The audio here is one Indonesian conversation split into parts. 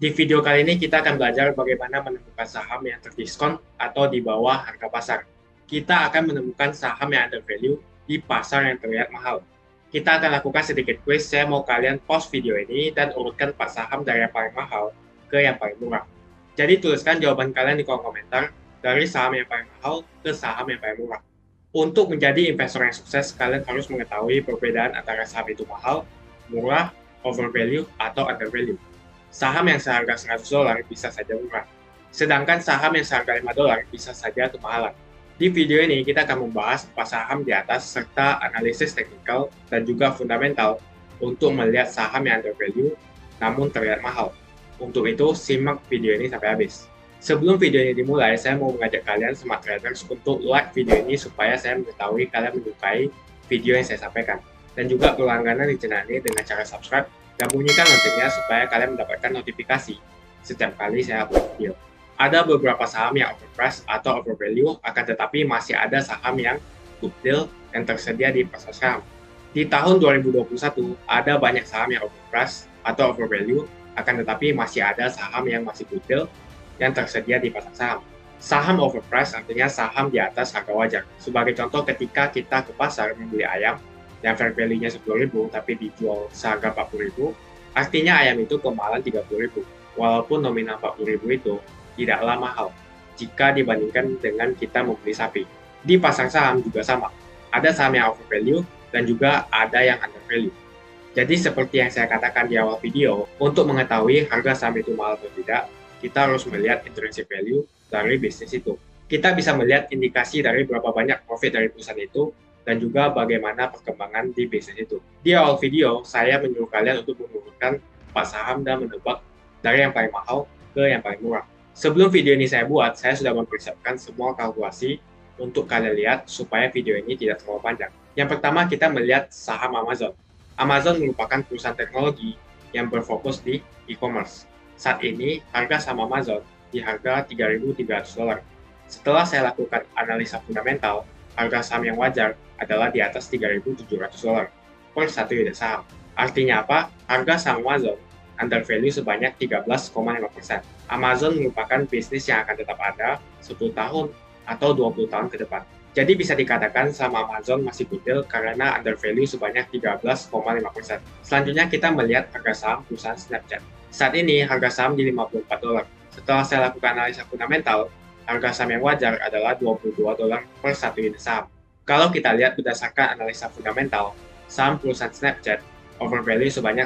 Di video kali ini kita akan belajar bagaimana menemukan saham yang terdiskon atau di bawah harga pasar. Kita akan menemukan saham yang under value di pasar yang terlihat mahal. Kita akan lakukan sedikit quiz. Saya mau kalian pause video ini dan urutkan 4 saham dari yang paling mahal ke yang paling murah. Jadi tuliskan jawaban kalian di kolom komentar dari saham yang paling mahal ke saham yang paling murah. Untuk menjadi investor yang sukses, kalian harus mengetahui perbedaan antara saham itu mahal, murah, overvalue, atau undervalue. Saham yang seharga $100 bisa saja murah, sedangkan saham yang seharga $5 bisa saja kemahalan. Di video ini kita akan membahas 4 saham di atas serta analisis teknikal dan juga fundamental untuk melihat saham yang undervalue namun terlihat mahal. Untuk itu, simak video ini sampai habis. Sebelum video ini dimulai, saya mau mengajak kalian smart traders untuk like video ini supaya saya mengetahui kalian menyukai video yang saya sampaikan. Dan juga berlangganan di channel ini dengan cara subscribe dan bunyikan loncengnya supaya kalian mendapatkan notifikasi setiap kali saya upload video. Ada beberapa saham yang overpriced atau overvalue, akan tetapi masih ada saham yang good deal yang tersedia di pasar saham. Di tahun 2021, ada banyak saham yang overpriced atau overvalue, akan tetapi masih ada saham yang masih good deal yang tersedia di pasar saham. Saham overpriced artinya saham di atas harga wajar. Sebagai contoh, ketika kita ke pasar membeli ayam yang fair value-nya 10.000 tapi dijual seharga 40.000, artinya ayam itu kemahalan 30.000. Walaupun nominal 40.000 itu tidaklah mahal jika dibandingkan dengan kita membeli sapi. Di pasar saham juga sama. Ada saham yang overvalue dan juga ada yang undervalue. Jadi seperti yang saya katakan di awal video, untuk mengetahui harga saham itu mahal atau tidak, kita harus melihat intrinsic value dari bisnis itu. Kita bisa melihat indikasi dari berapa banyak profit dari perusahaan itu dan juga bagaimana perkembangan di bisnis itu. Di awal video, saya menyuruh kalian untuk mengurutkan 4 saham dan menebak dari yang paling mahal ke yang paling murah. Sebelum video ini saya buat, saya sudah mempersiapkan semua kalkulasi untuk kalian lihat supaya video ini tidak terlalu panjang. Yang pertama, kita melihat saham Amazon. Amazon merupakan perusahaan teknologi yang berfokus di e-commerce. Saat ini, harga saham Amazon di harga $3.300. Setelah saya lakukan analisa fundamental, harga saham yang wajar adalah di atas $3.700 per satu unit saham. Artinya apa? Harga saham Amazon undervalue sebanyak 13,5%. Amazon merupakan bisnis yang akan tetap ada 10 tahun atau 20 tahun ke depan. Jadi bisa dikatakan saham Amazon masih good deal karena undervalue sebanyak 13,5%. Selanjutnya kita melihat harga saham perusahaan Snapchat. Saat ini harga saham di $54. Setelah saya lakukan analisa fundamental, harga saham yang wajar adalah $22 per satu unit saham. Kalau kita lihat berdasarkan analisa fundamental, saham perusahaan Snapchat overvalue sebanyak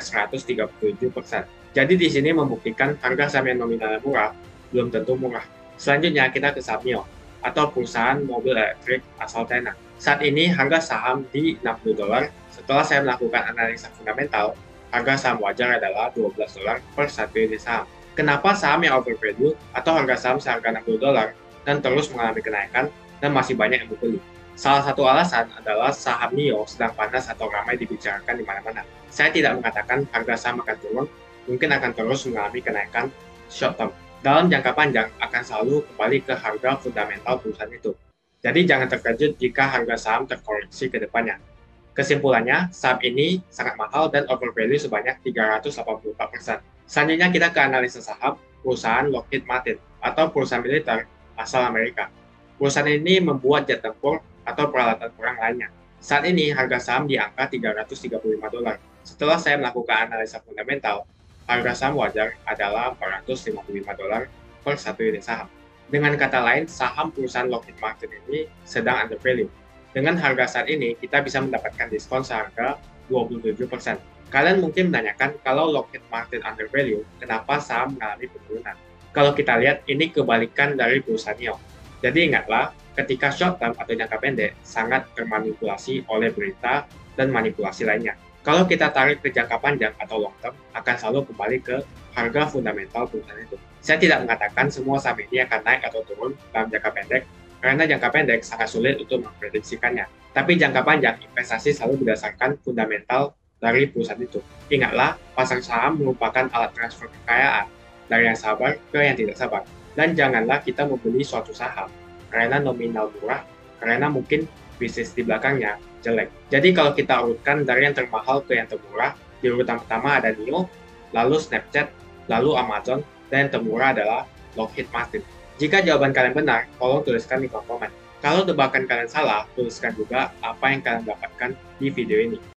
137%. Jadi di sini membuktikan harga saham yang nominalnya murah belum tentu murah. Selanjutnya kita ke saham NIO atau perusahaan mobil elektrik asal China. Saat ini harga saham di $60. Setelah saya melakukan analisa fundamental, harga saham wajar adalah $12 per satu unit saham. Kenapa saham yang overvalue atau harga saham seharga $60 dan terus mengalami kenaikan dan masih banyak yang membeli? Salah satu alasan adalah saham NIO sedang panas atau ramai dibicarakan di mana-mana. Saya tidak mengatakan harga saham akan turun, mungkin akan terus mengalami kenaikan short term. Dalam jangka panjang akan selalu kembali ke harga fundamental perusahaan itu. Jadi jangan terkejut jika harga saham terkoreksi ke depannya. Kesimpulannya, saham ini sangat mahal dan overvalue sebanyak 384%. Selanjutnya kita ke analisa saham perusahaan Lockheed Martin atau perusahaan militer asal Amerika. Perusahaan ini membuat jet tempur atau peralatan perang lainnya. Saat ini harga saham di angka $335. Setelah saya melakukan analisa fundamental, harga saham wajar adalah $455 per satu unit saham. Dengan kata lain, saham perusahaan Lockheed Martin ini sedang undervalue. Dengan harga saat ini, kita bisa mendapatkan diskon seharga 27%. Kalian mungkin menanyakan, kalau Lockheed Martin undervalue, kenapa saham mengalami penurunan? Kalau kita lihat, ini kebalikan dari perusahaan NIO. Jadi ingatlah, ketika short term atau jangka pendek sangat termanipulasi oleh berita dan manipulasi lainnya. Kalau kita tarik ke jangka panjang atau long term, akan selalu kembali ke harga fundamental perusahaan itu. Saya tidak mengatakan semua saham ini akan naik atau turun dalam jangka pendek, karena jangka pendek sangat sulit untuk memprediksikannya. Tapi jangka panjang, investasi selalu berdasarkan fundamental dari perusahaan itu. Ingatlah, pasar saham merupakan alat transfer kekayaan dari yang sabar ke yang tidak sabar. Dan janganlah kita membeli suatu saham karena nominal murah, karena mungkin bisnis di belakangnya jelek. Jadi kalau kita urutkan dari yang termahal ke yang termurah, di urutan pertama ada NIO, lalu Snapchat, lalu Amazon, dan yang termurah adalah Lockheed Martin. Jika jawaban kalian benar, tolong tuliskan di kolom komen. Kalau tebakan kalian salah, tuliskan juga apa yang kalian dapatkan di video ini.